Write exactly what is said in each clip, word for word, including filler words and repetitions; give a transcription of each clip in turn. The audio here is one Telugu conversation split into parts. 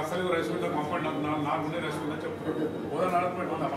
అసలు రైస్ మిల్లకు పంపండి నాలుగు రైస్ మిల్ చెప్తున్నారు హోదా నడపకుండా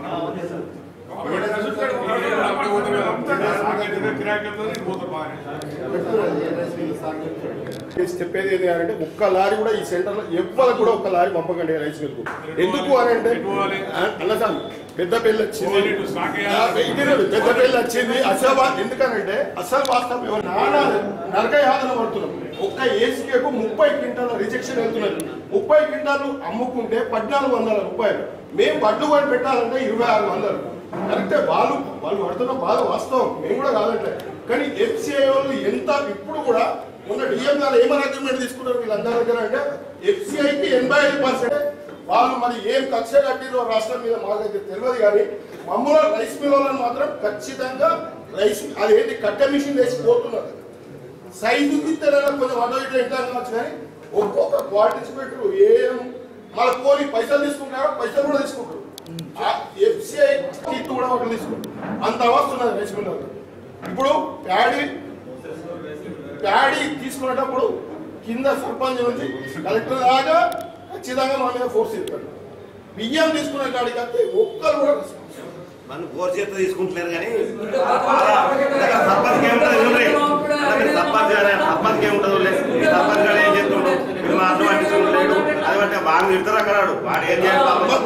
చెప్పేది ఏంటి అంటే ఒక్క లారీ కూడా ఈ సెంటర్లో ఎవ్వరు కూడా ఒక్క లారీ పంపకండి రైస్ మిల్కు. ఎందుకు అని అంటే అన్నసారి పెద్ద పెళ్ళి వచ్చింది పెద్ద పెళ్ళి వచ్చింది అసలు ఎందుకనంటే అసలు వాస్తవం నరక యాదన పడుతున్నాం. ఒక్క ఏసీకు ముప్పై క్వింటాల రిజెక్షన్ వెళ్తున్నారు. ముప్పై క్వింటాలు అమ్ముకుంటే పద్నాలుగు వందల రూపాయలు, మేము వడ్లు కొని పెట్టాలంటే ఇరవై ఆరు వందలు. కరెక్టే, వాళ్ళు వాళ్ళు పడుతున్న బాధ వాస్తవం, మేము కూడా కాదంటే. కానీ ఎఫ్సిఐ వాళ్ళు ఎంత ఇప్పుడు కూడా మొన్న డిఎం గారు ఏమైనా అగ్రిమెంట్ తీసుకున్నారు వీళ్ళందరి దగ్గర అంటే ఎఫ్సిఐకి ఎనభై ఐదు పర్సెంట్ వాళ్ళు మరి ఏం కక్ష కట్టిరో రాష్ట్రం మీద మా దగ్గర తెలియదు. కానీ మమ్మల్ని రైస్ మిల్లులను మాత్రం ఖచ్చితంగా రైస్ అదేంటి కట్టె మిషన్ వేసి పోతున్నారు. సైజు తిత్తేనా కొంచెం అటు ఇటు ఎంత అనవచ్చు. కానీ ఒక్కొక్క క్వాలిటీస్ పెట్టరు ఏం మళ్ళీ పోనీ పైసలు తీసుకుంటారో పైసలు కూడా తీసుకుంటారు. ఎఫ్సిఐ కిట్ కూడా ఒకటి తీసుకుంటారు. అంత అవస్తున్నది రైస్ మిల్లు. ఇప్పుడు ప్యాడీ ప్యాడీ తీసుకునేటప్పుడు కింద సర్పంచ్ నుంచి కలెక్టర్ దాకా ఖచ్చితంగా మన మీద ఫోర్స్ ఇస్తారు. బియ్యం తీసుకునే కాడికి అయితే ఒక్కరు కూడా మనం ఫోర్స్ చేస్తే తీసుకుంటున్నారు. కానీ సర్పంచ్కి ఏముంటుంది సర్పంచ్ సర్పంచ్కి ఏముంటుంది సర్పంచ్ గారు ఏం చేస్తుండ్రు మా అర్థం పట్టించుకుంటలేడు. అది బట్టి బాగా తిడతారు అక్కడ వాడు ఏం చేయాలి.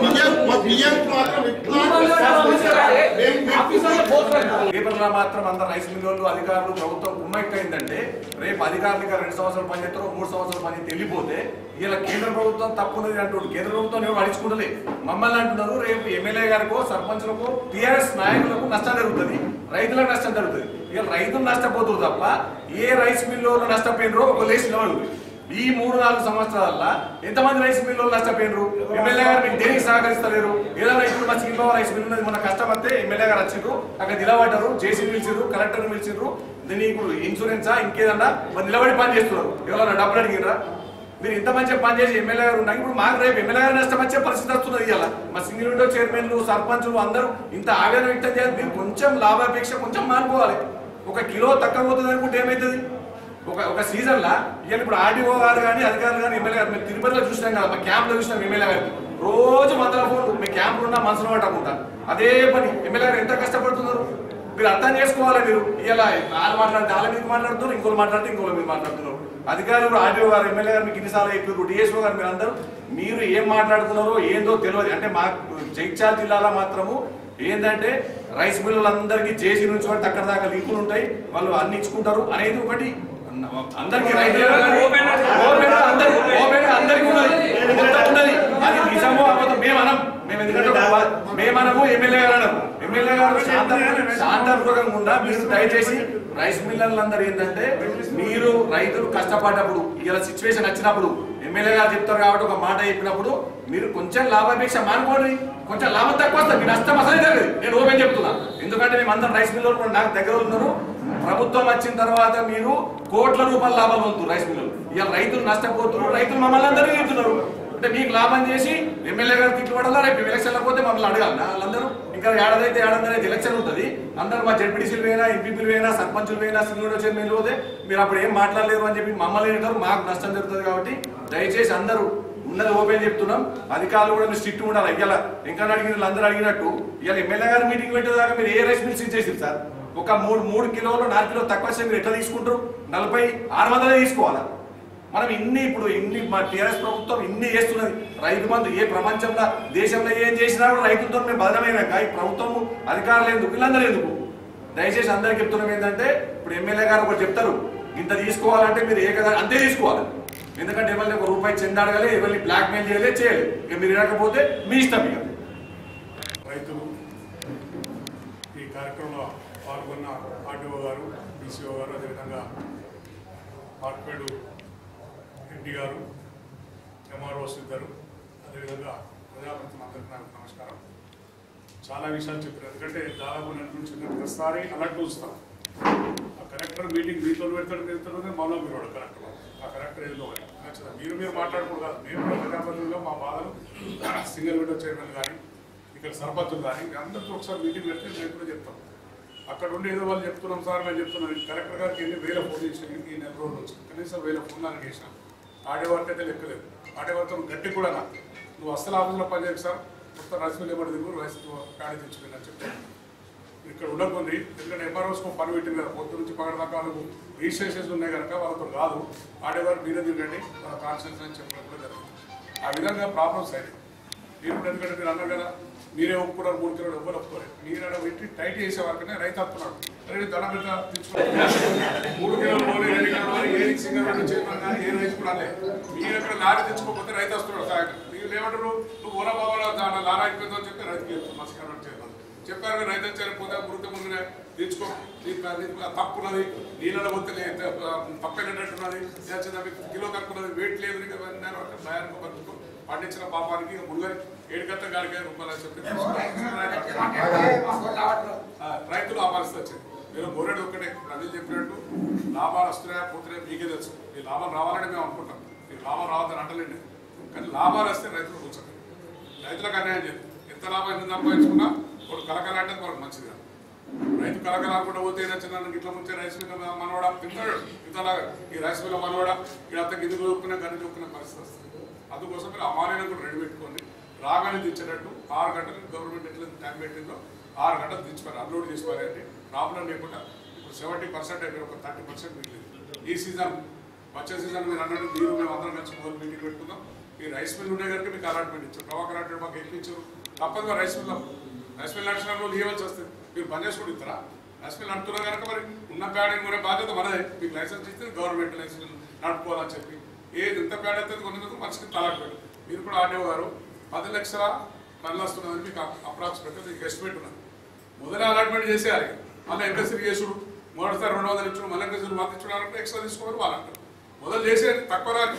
పేపర్లో మాత్రం అందరు రైస్ మిల్లు అధికారులు ప్రభుత్వం కుమ్మక్కి అయిందంటే రేపు అధికారులుగా రెండు సంవత్సరాలు పనిచేస్తారో మూడు సంవత్సరాలు పని వెళ్ళిపోతే ఇలా కేంద్ర ప్రభుత్వం తప్పున్నది అంటున్నారు. కేంద్ర ప్రభుత్వం ఎవరు అడుచుకుంటలే మమ్మల్ని అంటున్నారు. రేపు ఎమ్మెల్యే గారికో సర్పంచులకు టీఆర్ఎస్ నాయకులకు నష్టం జరుగుతుంది, రైతులకు నష్టం జరుగుతుంది. ఇక రైతులు నష్టపోతున్నారు తప్ప ఏ రైస్ మిల్లు నష్టపోయినరో ఒక లేచి నిలబడు. ఈ మూడు నాలుగు సంవత్సరాల ఎంతమంది రైస్ మిల్లు నష్టపోయినరు? ఎమ్మెల్యే గారు మీకు దేనికి సహకరిస్తలేరు. ఏదైనా ఇప్పుడు మా చిన్న రైస్ మిల్ ఉన్నది మన కష్టం వస్తే ఎమ్మెల్యే గారు వచ్చిండ్రు, అక్కడ నిలబడ్డారు, జేసీ పిలిచిండ్రు, కలెక్టర్ పిలిచిండ్రు. దీనికి ఇన్సూరెన్సా ఇంకేదన్నా మరి నిలబడి పని చేస్తున్నారు. ఎవరన్నా డబ్బులు అడిగినరా? మీరు ఇంత మంచిగా పని చేసి ఎమ్మెల్యే గారు ఉన్నాయి. ఇప్పుడు మాకు రేపు ఎమ్మెల్యే గారు నష్టం వచ్చే పరిస్థితి వస్తున్నది. ఇలా మా సింగిల్ విండో చైర్మన్లు సర్పంచులు అందరూ ఇంత ఆవేదన వ్యక్తం చేయాలి. మీరు కొంచెం లాభాపేక్ష కొంచెం మానుకోవాలి. ఒక కిలో తక్కువ పోతుంది అనుకుంటే ఏమవుతుంది? ఒక ఒక సీజన్లా ఇవాళ ఇప్పుడు ఆర్డీఓ గారు కానీ అధికారులు కానీ ఎమ్మెల్యే గారు మేము తిరుపతిలో చూసినాం కదా, మా క్యాంప్లో చూసినాం ఎమ్మెల్యే గారు రోజు వందల ఫోన్లు మీ క్యాంపులో ఉన్న మనసులో పట్టకుండా అదే పని. ఎమ్మెల్యే గారు ఎంత కష్టపడుతున్నారు మీరు అర్థం చేసుకోవాలి. మీరు ఇలా వాళ్ళు మాట్లాడితే వాళ్ళ మీద మాట్లాడుతున్నారు, ఇంకోళ్ళు మాట్లాడితే ఇంకోళ్ళ మీద మాట్లాడుతున్నారు. అధికారులు ఆర్డీఓ గారు ఎమ్మెల్యే గారు మీకు ఇన్నిసార్లు చెప్పారు, డిఎస్ఓ గారు మీరు అందరూ మీరు ఏం మాట్లాడుతున్నారో ఏందో తెలియదు. అంటే మా జగిత్యాల జిల్లాలో మాత్రము ఏంటంటే రైస్ మిల్లులందరికీ జేసీ నుంచి వాటి అక్కడ దాకా లింకులు ఉంటాయి, వాళ్ళు అన్ని ఇచ్చుకుంటారు అనేది ఒకటి అందరికి రైతులు అందరికీ ఉన్నది. అది నిజమో అవ్వదు మేమనం. మేము ఎందుకంటే మేమనము ఎమ్మెల్యే గారు అనము. ఎమ్మెల్యే గారు శాంతపూర్వకంగా ఉండా మీరు దయచేసి రైస్ మిల్లర్లందరూ ఏంటంటే మీరు రైతులు కష్టపడ్డప్పుడు ఇలా సిచ్యువేషన్ వచ్చినప్పుడు ఎమ్మెల్యే గారు చెప్తారు కాబట్టి ఒక మాట చెప్పినప్పుడు మీరు కొంచెం లాభాపేక్ష మానుకోండి. కొంచెం లాభం తక్కువ వస్తుంది, మీ నష్టం అసలే తెలియదు. నేను ఓపెన్ చెప్తున్నా, ఎందుకంటే మేము అందరం రైస్ మిల్లర్లు కూడా నాకు దగ్గర ఉన్నారు. ప్రభుత్వం వచ్చిన తర్వాత మీరు కోట్ల రూపాయల లాభాలు పొందుతారు రైస్ మిల్లులు. ఇవాళ రైతులు నష్టపోతున్నారు, రైతులు మమ్మల్ని అందరినీ తింటున్నారు. అంటే మీకు లాభం చేసి ఎమ్మెల్యే గారు తిట్టుబడాలా? రేపు ఎలక్షన్ల పోతే మమ్మల్ని అడగాలి వాళ్ళందరూ. ఇంకా ఏడాదైతే ఏడాది అయితే ఎలక్షన్ ఉంటుంది, అందరూ మా జెడ్పీటీసీలు వేయినా ఎంపీపీలు వేయినా సర్పంచులు వేయినా సింగిల్ చైర్మన్లు పోతే మీరు అప్పుడు ఏం మాట్లాడలేరు అని చెప్పి మమ్మల్ని అంటారు. మాకు నష్టం జరుగుతుంది. కాబట్టి దయచేసి అందరూ ఉన్నది ఓపెన్ చెప్తున్నాం. అధికారులు కూడా మీరు స్ట్రిక్ట్ ఉండాలి. ఇవాళ ఇంకా అడిగిన అందరూ అడిగినట్టు ఇవాళ ఎమ్మెల్యే గారు మీటింగ్ పెట్టేదాకా మీరు ఏ రైస్ మిల్స్ ఇచ్చేసారు సార్? ఒక మూడు మూడు కిలోలు నాలుగు కిలో తక్కువ వస్తే మీరు ఎట్లా తీసుకుంటారు? నలభై ఆరు వందలే తీసుకోవాలా? మనం ఇన్ని ఇప్పుడు ఇన్ని మా టీఆర్ఎస్ ప్రభుత్వం ఇన్ని చేస్తున్నది. రైతు బంధు ఏ ప్రపంచంలో దేశంలో ఏం చేసినా కూడా రైతులతో మేము బలమైనాక ఈ ప్రభుత్వం అధికారులు ఎందుకు వీళ్ళందరూ ఎందుకు? దయచేసి అందరికి చెప్తున్నాం ఏంటంటే ఇప్పుడు ఎమ్మెల్యే గారు ఒకటి చెప్తారు, ఇంత తీసుకోవాలంటే మీరు ఏకదా అంతే తీసుకోవాలి. ఎందుకంటే ఎవరిని ఒక రూపాయి చెందాడగాలి, ఎవరిని బ్లాక్ మెయిల్ చేయలే చేయాలి. ఇక మీరు ఇవ్వకపోతే మీ ఇష్టం. ఇక రైతులు ఈ కార్యక్రమంలో పాల్గొన్న ఆర్టీఓ గారు, బీసీఓ గారు, అదేవిధంగా మార్పేడు ఎండి గారు, ఎంఆర్ఓస్ ఇద్దరు, అదేవిధంగా ప్రజాప్రతినిధులందరికీ నాకు నమస్కారం. చాలా విషయాలు చెప్పారు. ఎందుకంటే దాదాపు నెల నుంచి ప్రతిసారి అలర్ట్ చూస్తాం. ఆ కలెక్టర్ మీటింగ్ మీతో పెడతాడు పెడతాడు మళ్ళీ మీరు వాడు కలెక్టర్ ఆ కలెక్టర్ ఏదో ఖచ్చితంగా మీరు మీరు మాట్లాడకూడదు కాదు. మేము ప్రజాప్రతినిధుల్లో మా బాధలు సింగిల్ విండో చైర్మన్ కానీ ఇక్కడ సర్పంచులు కానీ అందరితో ఒకసారి మీటింగ్ పెడితే మేము కూడా చెప్తాం. అక్కడ ఉండి ఏదో వాళ్ళు చెప్తున్నాం సార్ మేము చెప్తున్నాం. కలెక్టర్ గారికి ఎన్ని వేల ఫోన్ చేసినాం ఈ నెల రోజులు వచ్చి కనీసం వేల ఫోన్ దానికి వేసినాం. ఆడేవారికి అయితే లెక్కలేదు. ఆడేవారితో గట్టి కూడా నువ్వు అసలు ఆఫీసులో పనిచేయకు సార్, మొత్తం రైస్ మిల్ ఏమడి దిగు రైస్ ప్యాడీ తెచ్చుకుని చెప్పాను. ఇక్కడ ఉండకుంది, ఎందుకంటే ఎంఆర్ఓస్కో పని పెట్టింది కదా, పొద్దు నుంచి పగల దాకా వాళ్ళకు రిజిస్ట్రేషన్స్ ఉన్నాయి కనుక వాళ్ళతో కాదు, ఆడేవారు మీరే తిరగండి వాళ్ళ కాన్షియన్స్ అని చెప్పడం కూడా జరుగుతుంది. ఆ విధంగా ప్రాబ్లమ్స్ అయినాయి. మీరు ఎందుకంటే మీరు అన్నారు కదా, మీరే ఒప్పుకున్నారు మూడు కిలోలు ఎవ్వరు ఒప్పుకోలేదు, మీరు పెట్టి టైట్ చేసే వరకునే రైతు వస్తున్నాడు. రైతు ధన మీద తెచ్చుకోవాలి, మూడు కిలోలు పోనీ రెండు కిలోలు పోనీ ఏ సింగల్ చేయడం కానీ ఏ రైతు కూడా అదే. మీరు ఎక్కడ లారీ తెచ్చుకోకపోతే రైతు వస్తున్నాడు సాయంత్రం. మీరు ఏమంటారు, నువ్వు ఓలా బాబా దాని లారీ అయిపోయిందో అని చెప్పి రైతుకి చెప్తాను నమస్కారం చేయాలి. చెప్పారు కదా రైతు చనిపోతే మృతి ముందునే తెచ్చుకో, తప్పున్నది నీళ్ళలో పోతే తప్పేటట్టున్నది, కిలో తక్కున్నది, వెయిట్ లేదు, భయానికి బతుకు పండించిన పాపానికి ముందరి ఏడుకట్ట గారికి రూపాయలు చెప్పి రైతులు ఆ పరిస్థితి వచ్చింది. మీరు గొర్రెడు ఒక్కటే ప్రజలు చెప్పినట్టు లాభాలు వస్తున్నాయా పోతున్నాయా మీకే తెలుసు. ఈ లాభం రావాలని మేము అనుకుంటాం, ఈ లాభం రావద్దని అంటలేండి. కానీ లాభాలు వస్తే రైతులు కూర్చోండి, రైతులకు అన్యాయం చేయండి. ఎంత లాభం ఎంత సంపాదించుకున్నా ఇప్పుడు కలకల అంటే మనకు మంచిది కాదు. రైతు కలకలాకుండా పోతే నచ్చిన ఇట్లా ముంచే రైస్ మిల్ మనవాడ తింటాడు, ఇంతలాగా ఈ రైస్ మిల్ మనవాడ ఇదంతా గిది చూపుకునే గని చూపుకునే పరిస్థితి వస్తుంది. అందుకోసం మీరు అమాన్యం కూడా రెడీ పెట్టుకోండి. రాగానే దించేటట్టు ఆరు గంటలు గవర్నమెంట్ ఎట్లా టైం పెట్టిందో ఆరు గంటలు దించుకోవాలి, అన్లోడ్ చేసుకోవాలంటే ప్రాబ్లం లేకుండా. ఇప్పుడు సెవెంటీ పర్సెంట్ అయిపోయి ఒక థర్టీ పర్సెంట్ మిగిలింది. ఈ సీజన్ వచ్చే సీజన్ మీరు అన్నట్టు మీరు మేము అందరం కలిసి మొదలు మీటింగ్ పెట్టుకుందాం. ఈ రైస్ మిల్ ఉండే కనుక మీకు అలాట్మెంట్ ఇచ్చారు, ప్రవాకర్ అలాట్మెంట్ మాకు ఎక్కించారు. తప్పదుగా రైస్ మిల్ రైస్ మిల్ నడిచిన రోజు ఇవ్వాల్సి వస్తుంది. మీరు పని చేసుకుంటూ ఇస్తారా? రైస్ మిల్ నడుపుతున్నా కనుక మరి ఉన్న ప్యాడ్ కొనే బాధ్యత మనదే. మీకు లైసెన్స్ ఇస్తే గవర్నమెంట్ లైసెన్స్ నడుపుకోవాలని చెప్పి ఏది ఎంత ప్యాడ్ అయితే కొన్నందుకు మనిషికి తలాట్మెంట్. మీరు కూడా ఆర్డీఓ గారు పది లక్షల పనులు వస్తున్నదని మీకు అప్రాక్సిమేట్గా మీకు ఎస్టిమేట్ ఉన్నది. మొదలే అలాట్మెంట్ చేసేయాలి, మళ్ళీ ఎంకసరీ చేసుడు మొదటిసారి రెండు వందలు ఇచ్చుడు మళ్ళీ ఎంకసరీ వంద ఇచ్చుడాలంటే ఎక్స్ట్రా తీసుకోవాలి వాళ్ళంటారు. మొదలు చేసేది తక్కువ రాని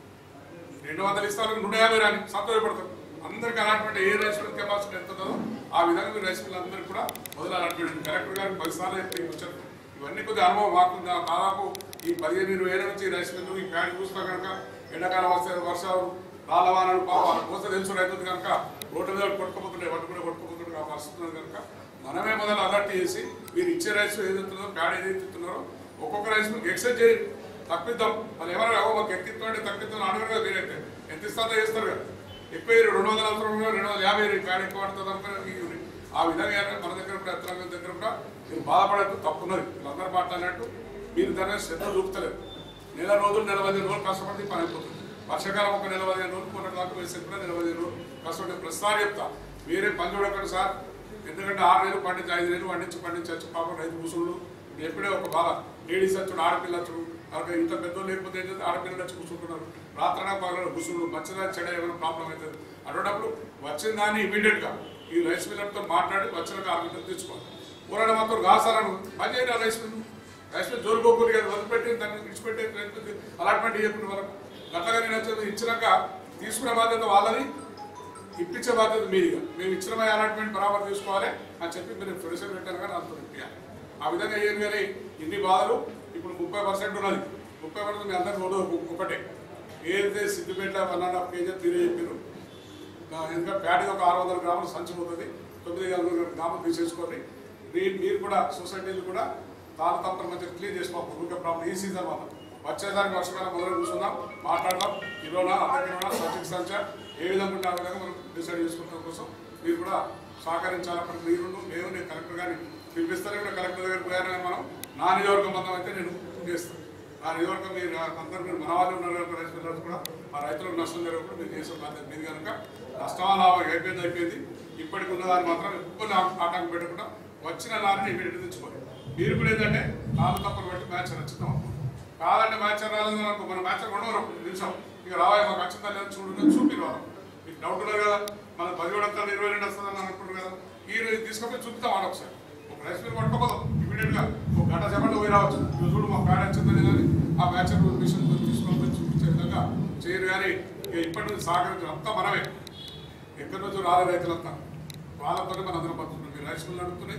రెండు వందలు ఇస్తారు, నూట యాభై రాని సంతోషపడతారు. అందరికీ అలాట్మెంట్ ఏ రైస్ మిల్ కెపాసిటీ ఎంత ఉందో ఆ విధంగా మీరు రైస్ మిల్ అందరికీ కూడా మొదలు అలాట్మెంట్. కలెక్టర్ గారికి పది సార్లు అయితే వచ్చారు. ఇవన్నీ కొద్దిగా అనుభవం మాకు దాదాపు ఈ పదిహేను ఇరవై ఏళ్ళ నుంచి రైస్ మిల్లు ఈ ప్యాడ్ చూస్తా కనుక ఎండాకాలం వస్తే వర్షాలు రాళ్ళవానలు పాపాలు కోస తెలుసు రైతుంది కనుక రోడ్డు మీద కొట్టుకుపోతుండే వాటి కూడా కొట్టుకుపోతుండే ఆ పరిస్థితి ఉన్నది కనుక మనమే మొదలు అలర్ట్ చేసి మీరు ఇచ్చే రైస్ ఏదైతుందో ప్యాడ్ ఏదైతే ఇస్తున్నారో ఒక్కొక్క రైస్ మిల్కి ఎక్సైజ్ చేయి తప్పిద్దాం. వాళ్ళు ఎవరు మాకు ఎక్కిస్తాం అంటే తప్పిద్దాం అడగరు కదా, మీరైతే ఎంత ఇస్తాదో చేస్తారు కదా. ఎక్కువ రెండు వందల అవసరం రెండు వందల యాభై ప్యాడ్ ఎక్కువ పడుతుంది. ఆ విధంగా మన దగ్గర కూడా ఎత్తరంగం దగ్గర కూడా మీరు బాధపడద్దు, తప్పున్నది. వీళ్ళందరూ మాట్లాడినట్టు మీరు దాని శ్రద్ధ చూపుతలేదు. నెల రోజులు నెల పదిహేను రోజులు కష్టపడితే పని అయిపోతుంది. వర్షాకాలం ఒక నెల పదిహేను రోజులు మొన్నటి దాకా వేసే కూడా నెల పదిహేను రోజులు కష్టపడి ప్రస్తుతాన్ని చెప్తా మీరే పని చూడకండి సార్. ఎందుకంటే ఆరు నెలలు పండించి ఐదు నెలలు పండించి పండించవచ్చు. పాపం రైతు కూర్చుండు ఎప్పుడే ఒక బాధ, లేడీస్ వచ్చుడు ఆడపిల్ల వచ్చుడు, అలాగే ఇంట్లో పెద్దోళ్ళు లేకపోతే ఏంటంటే ఆడపిల్లలు వచ్చి కూర్చుంటున్నారు. రాత్రన పగల కూర్చుండు మంచిదా చెడ ఏమైనా ప్రాబ్లం అవుతుంది. అటువంటిప్పుడు వచ్చిన దాన్ని ఇమీడియట్గా ఈ రైస్ మిల్లర్తో మాట్లాడి వచ్చిన ఆరు గంటలు తెచ్చుకోవాలి. ఊరడం మాత్రం కాసాలను పని చేయండి. ఆ రైస్ మిల్ రైస్ మిల్ జోలుకోకూడదు కదా, వదిలిపెట్టి దాన్ని విడిచిపెట్టి అలాట్మెంట్ చేయకుండా వరకు గట్లగా నేను వచ్చేది ఇచ్చినాక తీసుకునే బాధ్యత వాళ్ళని, ఇప్పించే బాధ్యత మీదిగా. మేము ఇచ్చిన అలాట్మెంట్ బరాబర్ తీసుకోవాలి అని చెప్పి మీరు ప్రొడ్యూసర్ పెట్టారు కానీ అంత ఇప్పించాలి. ఆ విధంగా ఏం కానీ ఇన్ని బాధలు ఇప్పుడు ముప్పై పర్సెంట్ ఉన్నది. ముప్పై పర్సెంట్ మీ అందరికీ ఉండదు ఒకటే. ఏదైతే Siddipet one and half KG తీరే చెప్పారు. ఎందుకంటే ప్యాడీ ఒక ఆరు వందల గ్రాములు సంచి పోతుంది, తొమ్మిది వందల గ్రాములు తీసేసుకొని మీరు కూడా సొసైటీలు కూడా తాను తప్పని మంచిగా క్లీన్ చేసుకోవాలి. ఊరికే ప్రాబ్లం ఈ సీజన్ వల్ల వచ్చేదానికి వర్షకాలం మొదలు కూర్చుందాం, మాట్లాడదాం. కిలోనా అర్ధ కిలోనా సంచికి సంచ ఏ విధంగా ఉంటే ఆ విధంగా మనం డిసైడ్ చేసుకున్న కోసం మీరు కూడా సహకరించాలి. అప్పుడు మీరు నేను నేను కలెక్టర్ గారిని పిలిపిస్తాను. కూడా కలెక్టర్ దగ్గర పోయారని మనం నా నియోజకవర్గం మొత్తం అయితే నేను చేస్తాను. ఆ నియోజకవర్గం మీరు అందరూ మీరు మన వాళ్ళు ఉన్నారు కనుక రైస్ మిల్లర్స్ కూడా ఆ రైతులకు నష్టం జరగకుండా మీరు చేసే బాధ్యత మీది కనుక నష్టం లాభం అయిపోయింది అయిపోయింది. ఇప్పటికి ఉన్నదాన్ని మాత్రం ఎక్కువ ఆటంకం పెట్టకుండా వచ్చిన లారీని ఇమీడియట్ తెచ్చుకోవాలి. మీరు కూడా ఏంటంటే నాలుగు తప్పలు బట్టి మ్యాచ్ నచ్చుతాం. కాదంటే మ్యాచ్ రాలేదు అనుకో, మన మ్యాచ్ ఉండవరం నిమిషం ఇక రావాలి మాకు వచ్చిందా లేదు చూడు చూపివ్వాలి. మీకు డౌట్ ఉన్నారు కదా, మన పదిహేడు వస్తాను ఇరవై రెండు వస్తుందని అనుకుంటారు కదా, ఈ రోజు తీసుకొని చూపుతాం ఆడ ఒకసారి. ఒక రైస్ మిల్ పట్టుకోపోదాం ఇమీడియట్గా ఒక గంట సేపట్లో పోయి రావచ్చు. చూడు మా ప్యాడ్ వచ్చిందని కానీ ఆ మ్యాచ్ మిషన్ తీసుకొని చూపించే విధంగా చేయరు. కానీ ఇక ఇప్పటి నుంచి సహకరించారు అంతా మనమే. ఎక్కడి నుంచి రాలే రైతులంతా వాళ్ళతోనే మన అందరం బతుకుతున్నాం. మీరు రైస్ మిల్ నడుపుతున్నాయి,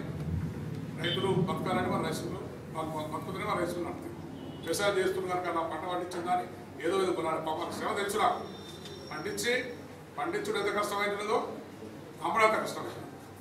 రైతులు బతకాలని మన రైస్ మిల్లు వాళ్ళు బతుకుతున్నాయి, మన రైస్ మిల్ నడుపుతాయి. వ్యవసాయం చేస్తున్నారు కనుక నా పంట పండించిందని ఏదో ఏదో పాప శ్రమ తెలుసురా. పండించి పండించడం ఎంత కష్టమైందో అమ్మడం అంత కష్టమైంది.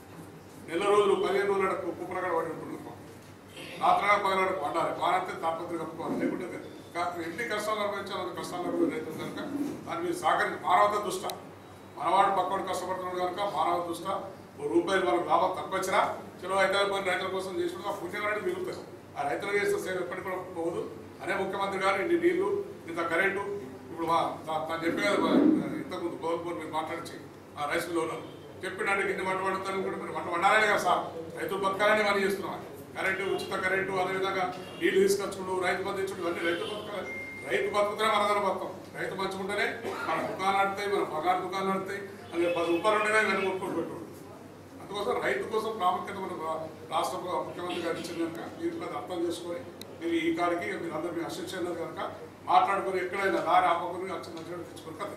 నెల రోజులు పదిహేను రోజుల కుప్పరగడ పడి ఉంటున్నారు. రాత్రగా పగలడకు వండాలి, వారంతే తాపత్రి కప్పుకోవాలి. లేకుంటే ఎన్ని కష్టాలు అనుభవించాలి కష్టాలు అనుభవించిన రైతులు కనుక దాని మీద సహకరి మానవత దృష్ట మనవాడు పక్కవాడు కష్టపడుతున్నాడు కనుక మానవ దృష్ట రూపాయలు వాళ్ళకి లాభం తక్కువ వచ్చినా చలో ఐదు పోయిన రైతుల కోసం చేసుకుంటే ఆ పుణ్యం అనేది మిగులుతుంది ఆ రైతులు చేస్తే సేవ ఎప్పటికి కూడా పోదు అనే ముఖ్యమంత్రి గారు ఇన్ని నీళ్లు ఇంత కరెంటు ఇప్పుడు మా తను చెప్పే కదా ఇంతకుముందు గోల్పూర్ మీరు మాట్లాడించి ఆ రైస్ మిల్లు చెప్పినట్టు ఇన్ని వంట వండుతాను కూడా మీరు వంట వండాలనే కదా సార్ రైతులు బతకాలని మనం చేస్తున్నాం కరెంటు ఉచిత కరెంటు అదేవిధంగా నీళ్లు తీసుకొచ్చుకుంటూ రైతు బంధించుడు ఇవన్నీ రైతు బతకాలి రైతు బతుకుతేనే మనందరం బతాం రైతు మంచుకుంటేనే మన దుకాణాలు నడుతాయి మన పగారు దుకాణాలు నడుతాయి అదే పది రూపాయలు ఉండేనే వెనక కొట్టుకుంటూ పెట్టుకోండి అందుకోసం రైతు కోసం ప్రాముఖ్యత మన రాష్ట్ర ముఖ్యమంత్రి గారు ఇచ్చింది కనుక మీరు పెద్ద అర్థం చేసుకొని మీరు ఈ కాడికి మీరు అందరూ మీ అసోసియేషన్ కనుక మాట్లాడుకుని ఎక్కడైనా దారి ఆపకుని వచ్చిన నచ్చినట్టు తెచ్చుకొని కథ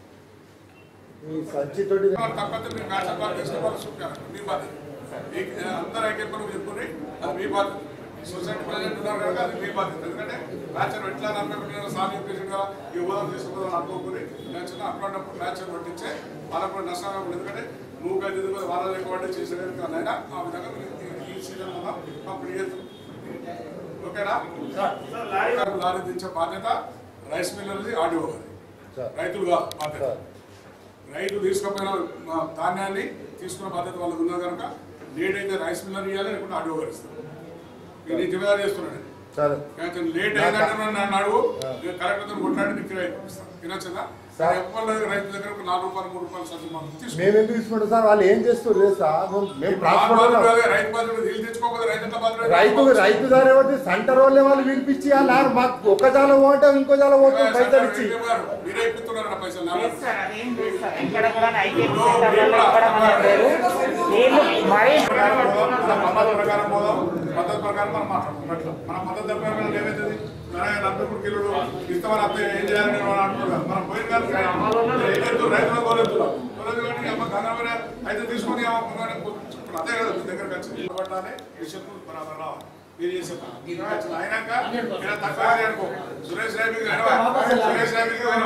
తప్పైతే మీరు మ్యాచ్ తీసుకోవాలి చూపారు మీ బాధ్యత అందరూ ఐక్యపడి చెప్పుకొని అది మీ బాధ్యత సొసైటీ ప్రెసిడెంట్ ఉన్నారు కనుక అది మీ బాధ్యత ఎందుకంటే మ్యాచ్ ఎట్లా నలభై ఒకటి సార్ చెప్పేసి కదా ఈ హోదా తీసుకోవాలని అనుకోకుని మ్యాచ్ అట్లాంటప్పుడు మ్యాచ్ పట్టించే వాళ్ళకు కూడా నష్టంగా ఉంటుంది ఎందుకంటే నువ్వు ఐదు కూడా వాళ్ళ ఎక్కువ చేసేది కానైనా ఆ విధంగా ఈ సీజన్ వల్ల కంప్లీట్ చేస్తాం ఓకేనా లారీ దించే బాధ్యత రైస్ మిల్లర్ది ఆడియో రైతులు కాదు బాధ్యత రైతు తీసుకుపోయిన ధాన్యాన్ని తీసుకున్న బాధ్యత వాళ్ళకి ఉన్నది కనుక లేట్ రైస్ మిల్లర్ ఇవ్వాలి లేకుంటే ఆడియో ఇస్తాను నేను జిమ్మేదారు చేస్తున్నాను లేట్ అయిందంటే నన్ను అడుగు నేను కలెక్టర్తో కొట్లాడి నీకు ఇస్తాను తినొచ్చిందా రైతు దగ్గర ఒక నాలుగు రూపాయలు మూడు రూపాయలు సర్దుబాటు మేము ఎందుకు తీసుకుంటాం సార్ వాళ్ళు ఏం చేస్తారు రైతు రైతు దాని ఎవరి సెంటర్ వాళ్ళే వాళ్ళు పిలిపించి మాకు ఒక జాల పోవటం ఇంకో జాల పోతాం పైసలు ఇచ్చి మీరే ఇప్పుతున్నారు పైసలు ప్రకారం పోదాం పద్ధతి ప్రకారం మనం మాట్లాడుకుంటాం మన పద్ధతి ప్రకారం ఏమవుతుంది నలభై మూడు కిలోలు ఇస్తామని అత్త ఏం చేయాలని అనుకుంటున్నాం మనం పోయిన రైతులు కోరెత్తున్నాం గంగామైన అయితే తీసుకొని అదే కదా మీ దగ్గరకు వచ్చి పట్టాలి విషయం బరాబర్ రావాలి మీరు చేసే అయినాక నేను తక్కువ అనుకో సురేష్ రాయ్ సురేష్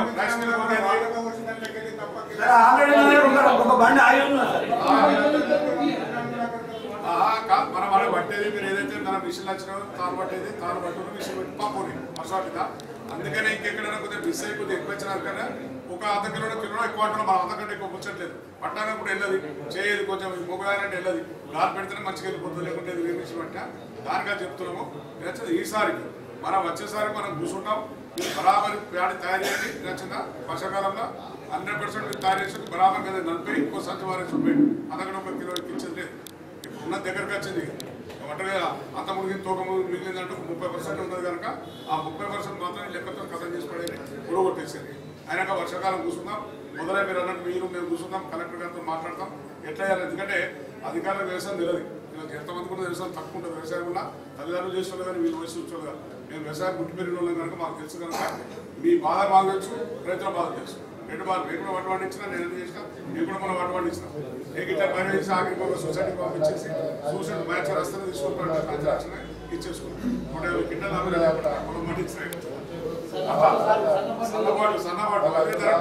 మనం మనం పట్టేది మీరు ఏదైతే మన మిషన్లు వచ్చినా తాను పట్టేది తాను పట్టుకుని మిషన్ పెట్టి పంపుని వర్షాపిత అందుకనే ఇంకెక్కడైనా కొద్దిగా మిస్ అయిపోతే ఎక్కువ వచ్చినారు కానీ ఒక అర్ధ కిలో కిలో ఎక్కువ అంటున్నాం మనం అంతకంటే ఎక్కువ ముచ్చట్లేదు పట్టానికి కూడా వెళ్ళదు చేయదు కొంచెం మొగదారంటే వెళ్ళదు గాలి పెడితేనే మంచిగా వెళ్ళిపోతుంది లేకుంటే వేరే మిషన్ పట్టా దానిగా చెప్తున్నాము నచ్చింది ఈసారికి మనం వచ్చేసారి మనం కూర్చుంటాం మీరు బరాబర్ ప్యాడి తయారు చేయండి నచ్చిందా వర్షాకాలంలో హండ్రెడ్ పర్సెంట్ మీరు తయారు చేసి బరాబర్ కదా నలభై ఇంకో సంచి వారేసి చూపి అంతకంటే ఒక కిలో ఇచ్చేది లేదు ఇప్పుడు ఉన్న దగ్గరకు వచ్చింది ఒంటరి అంత ముడిగిన తోక మిగిలిందంటూ ముప్పై పర్సెంట్ ఉన్నది కనుక ఆ ముప్పై పర్సెంట్ మాత్రం లెక్కతో కథం చేసి పడేది గొడవ కొట్టేసేది అయినాక వర్షాకాలం కూర్చుందాం మొదలై మీరు అన్నట్టు మీరు మేము కూర్చుందాం కలెక్టర్ గారితో మాట్లాడతాం ఎట్లా చేయాలి ఎందుకంటే అధికారుల వ్యవసాయం తెలియదు వీళ్ళకి ఎంతమంది కూడా వ్యవసాయం తక్కువ ఉంటుంది వ్యవసాయం వల్ల తల్లిదండ్రులు చేస్తున్నారు కానీ వీళ్ళు వయసు వచ్చారు కదా మేము వ్యవసాయం గుట్టి పెరిగిన వాళ్ళం కనుక మాకు తెలుసు కనుక మీ బాధ బాధ తెలుసు రైతుల బాధ తెలుసు రెండు బాధ మేము కూడా వడ్డు పండించినా నేను ఎందుకు చేసినా మేము కూడా మనం వడ్డు పండించినాం ఏ గిట్లా పని చేసి ఆఖరికి ఒక సొసైటీకి పంపించేసి సూసైడ్ మ్యాచ్ వస్తే తీసుకుంటాం ఇచ్చేసుకుంటాం నూట యాభై గిట్టలు మనం పండించినాయి సన్నపాటు సన్నపాటు అదే ధర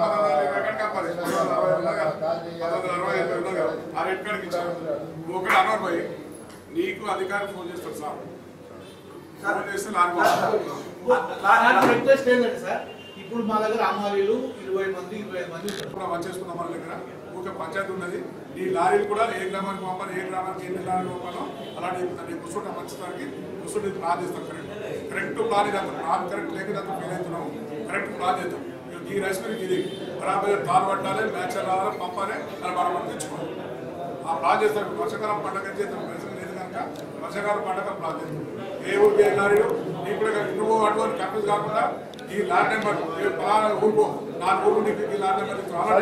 పంతొమ్మిది అరవై ఐదు ఉన్నది కదా ఆ రేట్ కాడికి ఇచ్చారు ఒకటి అనవర్ పోయి నీకు అధికారికి ఫోన్ చేస్తారు సార్ ఫోన్ చేస్తే నాకు రిక్వెస్ట్ ఏంటంటే సార్ ఇప్పుడు మా దగ్గర అమ్మాయిలు ఇరవై మంది ఇరవై ఐదు మంది పని చేసుకున్న మన దగ్గర ఒక పంచాయతీ ఉన్నది ఈ లారీలు కూడా ఏ గ్రామానికి పంపాలి ఏ గ్రామానికి ఎన్ని లారీలు పంపాలో అలాంటి చెప్తాను కూర్చుంటే మంచిదానికి కూర్చుంటే ప్లాన్ చేస్తాం కరెక్ట్ కరెక్ట్ ప్లాన్ చేస్తాం ప్లాన్ కరెక్ట్ లేకపోతే అంత ఫీల్ అవుతున్నాము కరెక్ట్ ప్లాన్ చేద్దాం ఈ రైస్ మిల్కి ఇది బరాబర్ తాను పట్టాలి మ్యాచ్ రావాలి పంపాలి అని బరాబర్ తెచ్చుకోవాలి ఆ ప్లాన్ చేస్తాం వర్షాకాలం పండగ చేద్దాం రైస్ లేదు కనుక వర్షాకాలం పండగ ప్లాన్ చేస్తాం ఏ ఊరికి ఏ లారీలు నీకు కూడా నువ్వు అటువంటి కన్ఫ్యూజ్ కాకుండా ఈ లారీ నెంబర్ పలానా ఊరుకో నాలుగు ఊరు నీకు ఈ లారీ నెంబర్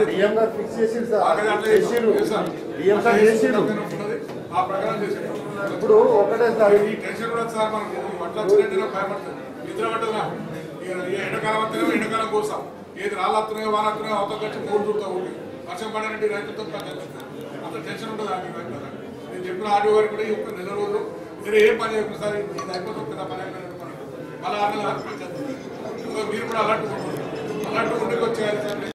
ఆ ప్రకారం చేసేది ఇప్పుడు ఒకటే సార్ ఈ టెన్షన్ కూడా సార్ మనకు వడ్లు వచ్చినట్టు భయపడుతుంది నిద్ర పట్టదురా ఎండాకాలం వస్తేనే ఎండాకాలం కోస్తాం ఏది రాళ్ళు వస్తున్నాయో వాళ్ళు వస్తున్నాయో అవతల వచ్చి మూడు చూడతా ఊరికి వర్షం పడనంటే రైతులతో అంత టెన్షన్ ఉంటుంది ఆ నేను చెప్పిన ఆడియో వారికి కూడా ఈ ఒక్క నెల రోజులు మీరు ఏం పని చెప్పిన సార్ ఇది అయిపోతుంది కదా పని అయిపోయినట్టు పని మళ్ళీ ఆరు నెలలు మీరు కూడా అలర్ట్ అలర్ట్ ఉండి వచ్చేయాలి సార్